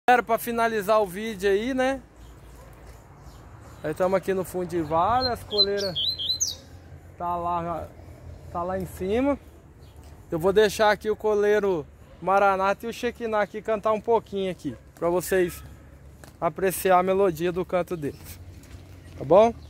Era para finalizar o vídeo aí, né? Aí estamos aqui no fundo de vale, as coleiras tá lá em cima. Eu vou deixar aqui o coleiro Maranata e o Shekinah aqui cantar um pouquinho aqui, para vocês apreciar a melodia do canto deles. Tá bom?